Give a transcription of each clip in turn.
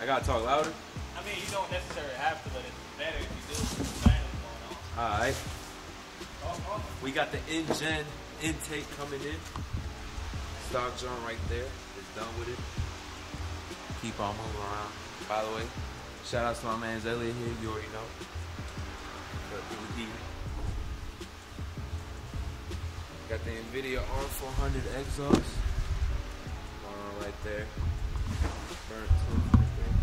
I gotta talk louder? I mean, you don't necessarily have to, but it's better if you do. Finally going on. Alright. We got the InGen intake coming in. Stock joint right there. It's done with it. Keep on moving around. By the way, shout out to my man Elliot here. You already know. But got the NVIDIA R400 exhaust. Going on right there. Burnt tooth right there.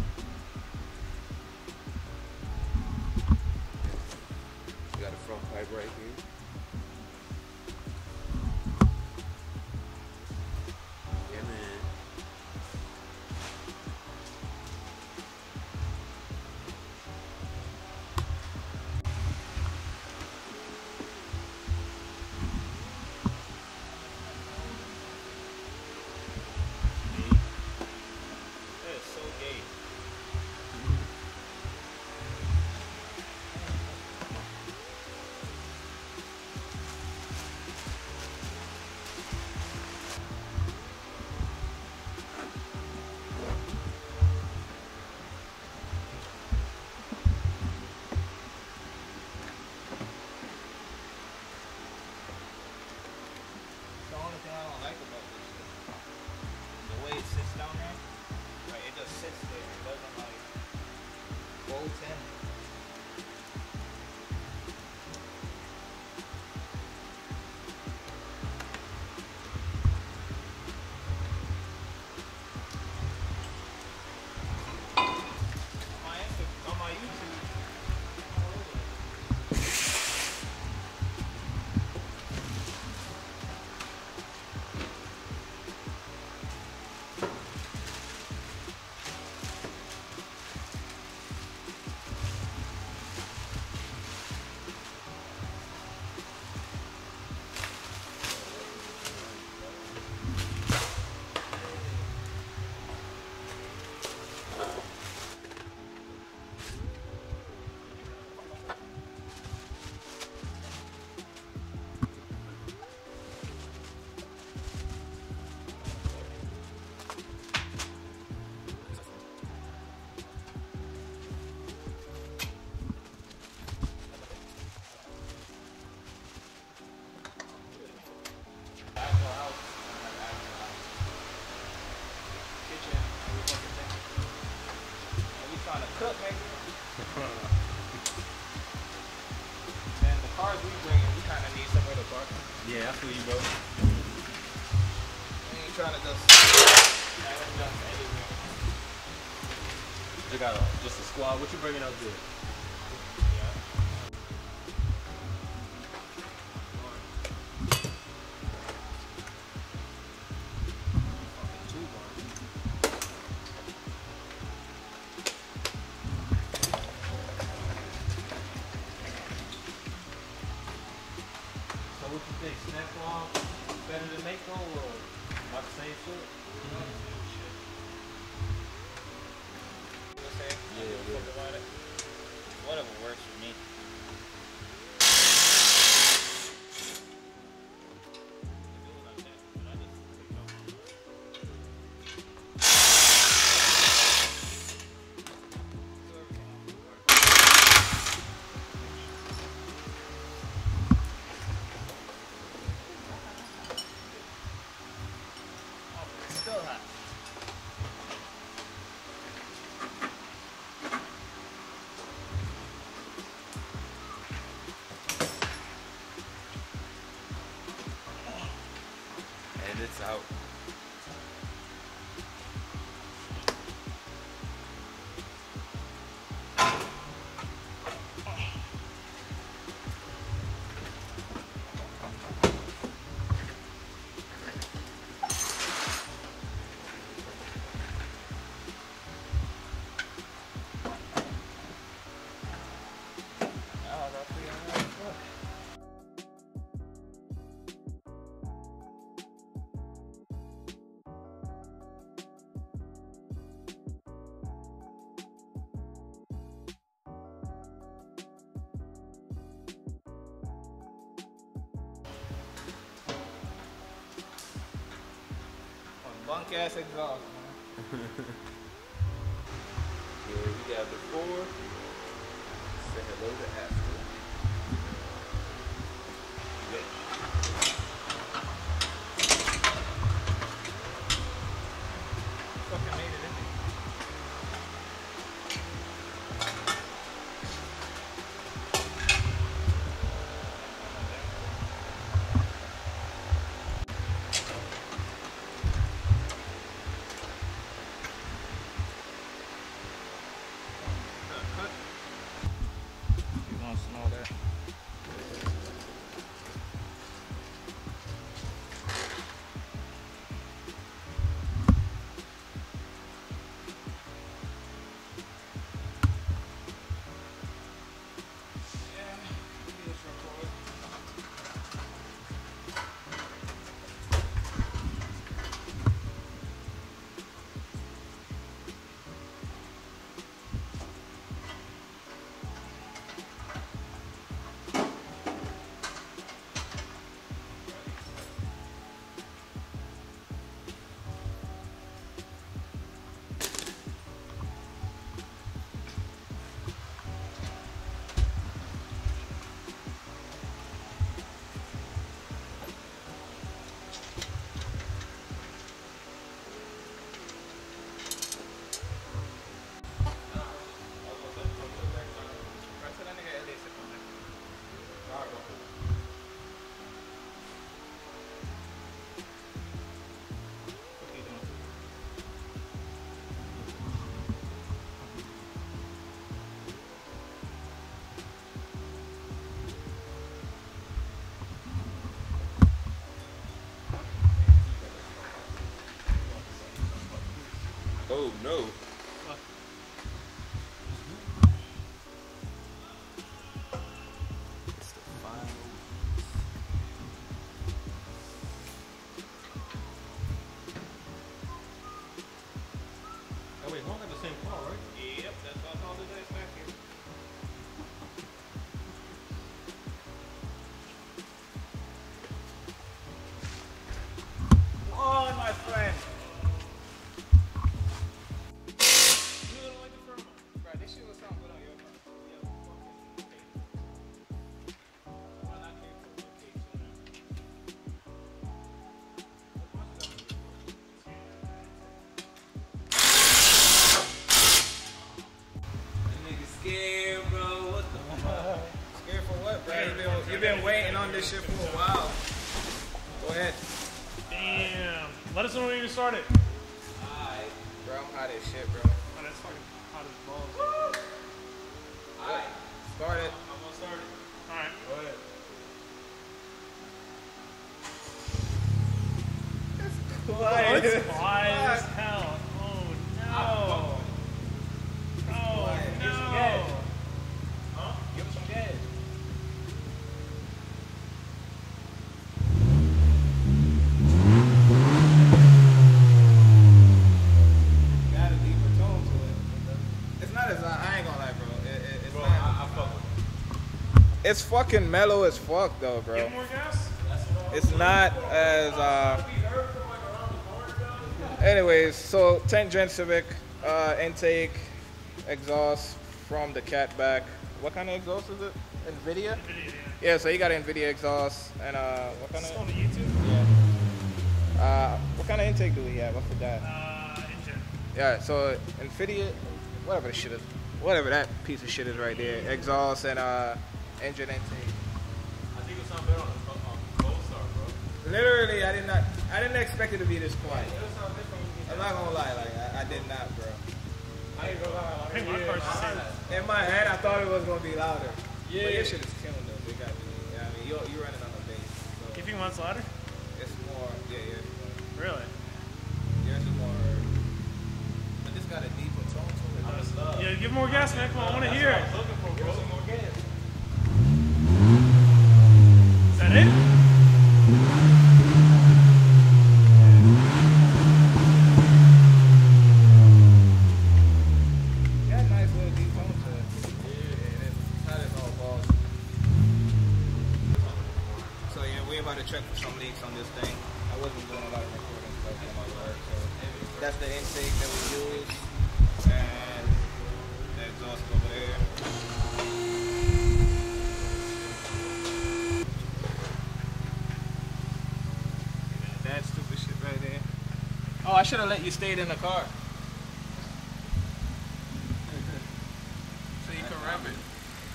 We got a front pipe right here. Yeah, man. That is so gay. The only thing I don't like about this is the way it sits down there. Like it just sits there. It doesn't like bolt in. On my YouTube. Trying to cook, maybe. And the cars we bring in, we kind of need somewhere to park. Yeah, I feel you, bro. We ain't trying to just anywhere. You got just a squad. What you bringing up there? So what you think? Snap on better than Mako or about the same shit? Whatever works for me. Still hot. And it's out. Bunk ass exhaust, man. Yeah, we got before. Say hello to Aston. Fucking made it in there. You want to know that? Oh no. It's the final. Oh wait, Hong got the same car, right? Yep, that's what all the days back here. Oh, my friend. You don't like the firm one? Bro, this shit was sound good on your car. Yeah, fucking okay. Why not care for location now? That nigga scared, bro. What the fuck? Scared for what, bro? You've been waiting on this shit for a while. Go ahead. Damn. Let us know when you start it. Alright. Bro, I'm hot as shit, bro. Oh, that's fucking hot as balls. Alright. Start it. I'm gonna start it. Alright. Go ahead. Oh, it's quiet as hell. Oh no. Oh quiet. no. Give some gas. Huh? Give him some gas. Got a deeper tone to it. It's not as I ain't gonna lie, bro. It's Bro, not. I fuck with it. It's fucking mellow as fuck, though, bro. Give more gas? It's not as anyways, so 10 Gen Civic intake exhaust from the cat back. What kind of exhaust is it? NVIDIA? Yeah, so you got NVIDIA exhaust and what kind It's of on the YouTube. what kind of intake do we have? I forgot. Engine. Yeah, so NVIDIA, whatever the shit is, whatever that piece of shit is right there, exhaust and engine intake. I think it sound better on Gold Star, bro. Literally, I didn't expect it to be this quiet. I'm not gonna lie, like I did not, bro. I ain't gonna lie. I think my car's the same. In my head, I thought it was gonna be louder. Yeah. But your shit is killing though. It got me. Yeah, I mean, you're running on the bass. So You think mine's louder? it's more. Yeah, yeah. Really? Yours is more. But this got a deeper tone to it. I just love. Yeah, give more gas, man. Come on, I want to hear it. Looking for, Give bro. us some more gas. Is that it? Got a nice little deep tone to it. Yeah, it's not as all balls. So yeah, we're about to check for some leaks on this thing. I wasn't doing a lot of recording stuff on my work, so that's the intake that we use. And mask over there. That stupid shit right there. Oh, I should have let you stay in the car. So you can rev it.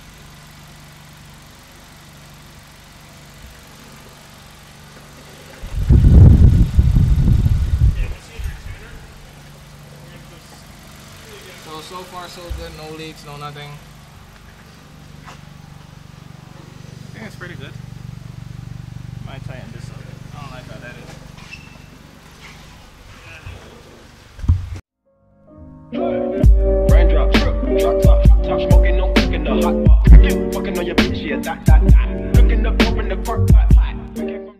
So far so good, no leaks, no nothing. I think it's pretty good. Might tighten this up. I don't like how that is. Raindrop, drop top, smoking, no cooking the hot pot. Fucking on your bitch, yeah, that. Cooking up, open the park pot.